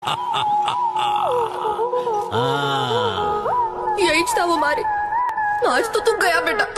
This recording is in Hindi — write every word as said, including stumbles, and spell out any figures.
हाँ। यही था वो मारे। आज तो तू गया बेटा।